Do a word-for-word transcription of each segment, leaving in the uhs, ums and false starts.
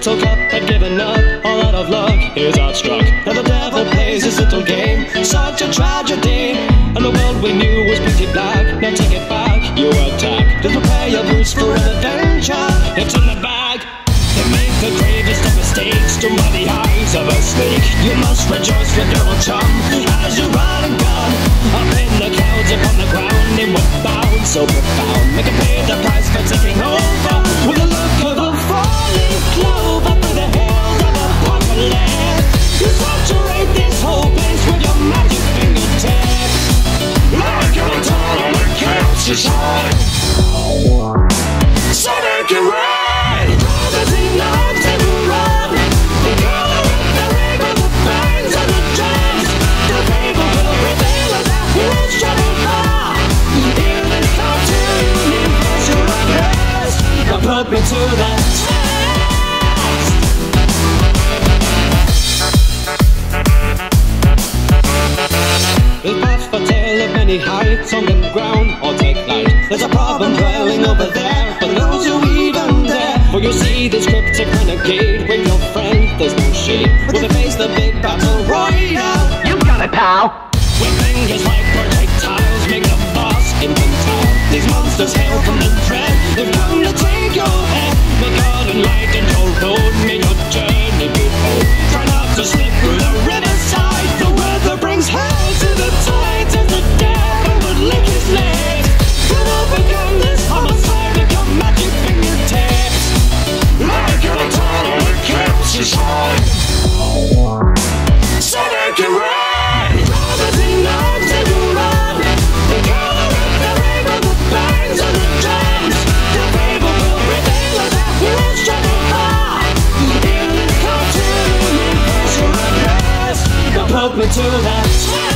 little Cuphead had given up, all out of luck, his heart struck. Now the devil plays his little game, such a tragedy. And the world we knew was painted black, now take it back, you attack. Just prepare your boots for an adventure, it's in the bag. They make the gravest of mistakes, done by the eyes of a snake. You must rejoice with your old chum, as you run and gun. Up in the clouds, upon the ground, in what bound so profound. Make him pay the price for taking over, with a look of a falling globe up in the hills of apocalypse. You saturate this whole place with your magic fingertips. Like a tall on the camps you shine, so make it right. Promising not to run, the color of the rainbow, the bangs and the drums. The fable will reveal that who's traveling far. In this cartoon, impress your address. Now put me to the test. There's path for tale of many heights on the ground, or take flight. There's a problem dwelling over there for those who even dare. For you see this cryptic renegade with your friend, there's no shade. When they face the big battle royale, you got it, pal. With fingers like projectiles, make the boss infantile. These monsters hail from the dread, they've come to take your head. May God enlighten your road, may your journey be bold. Try not to slip through the riverside, the weather brings hell to the tides as the devil would lick his legs. You'll overcome this homicide with your magic fingertips. Like a tall on the camps you shine, so make it right. Promising not to run, the color of the rainbow, the bangs and the drums. The fable will reveal that who's traveling far. In this cartoon, impress your address. Now put me to that test.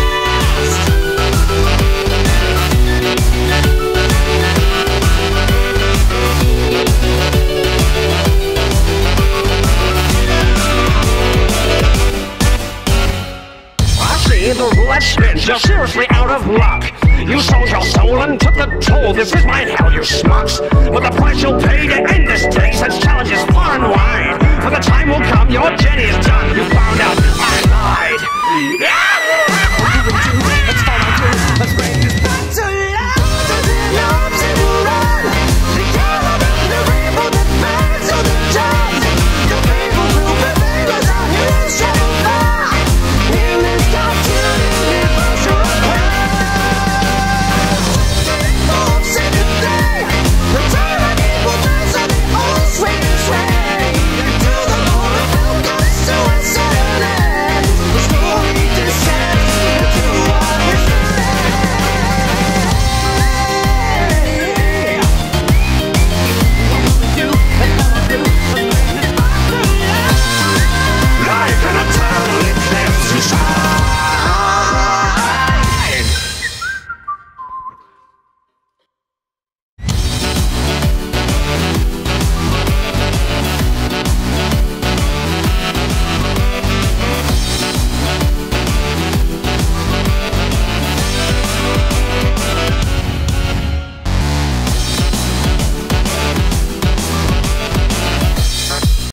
The roulette spins, you're seriously out of luck. You sold your soul and took the toll. This is my hell, you schmucks. But the price you'll pay to end this day, such challenges far and wide. For the time will come, your journey is done. You found out I lied.